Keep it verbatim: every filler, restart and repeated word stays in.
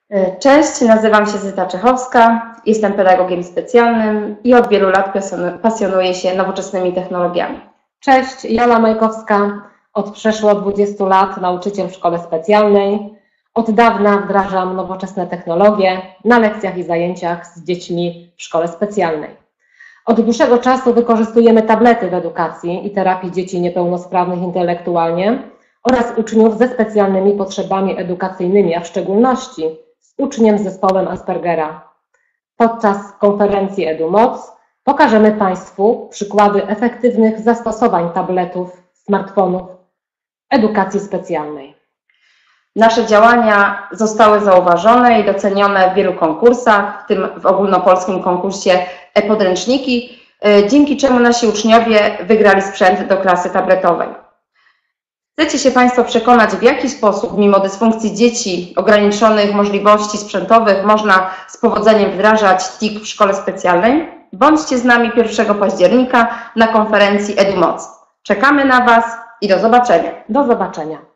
Cześć, nazywam się Zyta Czechowska, jestem pedagogiem specjalnym i od wielu lat pasjonuję się nowoczesnymi technologiami. Cześć, Jola Majkowska, od przeszło dwudziestu lat nauczyciel w szkole specjalnej. Od dawna wdrażam nowoczesne technologie na lekcjach i zajęciach z dziećmi w szkole specjalnej. Od dłuższego czasu wykorzystujemy tablety w edukacji i terapii dzieci niepełnosprawnych intelektualnie oraz uczniów ze specjalnymi potrzebami edukacyjnymi, a w szczególności z uczniem z zespołem Aspergera. Podczas konferencji EduMoc pokażemy Państwu przykłady efektywnych zastosowań tabletów, smartfonów w edukacji specjalnej. Nasze działania zostały zauważone i docenione w wielu konkursach, w tym w ogólnopolskim konkursie e-podręczniki, dzięki czemu nasi uczniowie wygrali sprzęt do klasy tabletowej. Chcecie się Państwo przekonać, w jaki sposób mimo dysfunkcji dzieci, ograniczonych możliwości sprzętowych można z powodzeniem wdrażać T I C w szkole specjalnej? Bądźcie z nami pierwszego października na konferencji EduMoc. Czekamy na Was i do zobaczenia. Do zobaczenia.